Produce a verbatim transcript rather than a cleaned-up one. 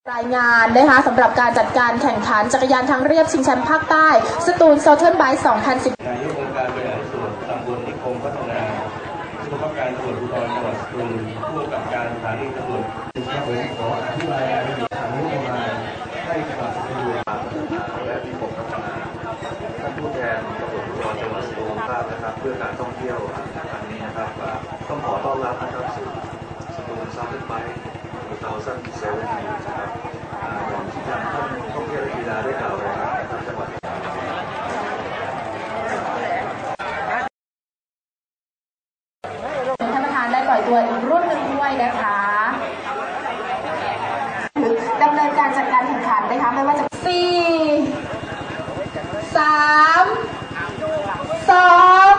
รายงานนะคะสำหรับการจัดการแข่งขันจักรยานทางเรียบชิงแชมป์ภาคใต้สตูลโซเทิร์นไบค์ สองพันสิบนายกองค์การบริหารส่วนตำบลนิคมพัฒนาผู้บังคับการตำรวจภูธรจังหวัดสตูลผู้กำกับการสถานีตำรวจครับผมขออธิบายรายละเอียดทางนโยบายให้จังหวัดสตูลและที่ผมพัฒนาท่านผู้แทนตำรวจภูธรจังหวัดสตูลทราบนะครับเพื่อการท่องเที่ยวครั้งนี้นะครับต้องขอต้อนรับนะครับสู่สตูลซัมเมอร์ไบค์สองพันสิบเจ็ดนะครับอย่างที่ท่านท่องเที่ยวและกีฬาได้กล่าวไว้นะครับจังหวัดท่านประธานได้ปล่อยตัวอีกรุ่นหนึ่งด้วยนะคะดำเนินการจัดการแข่งขันนะคะไม่ว่าจะสี่ สาม สอง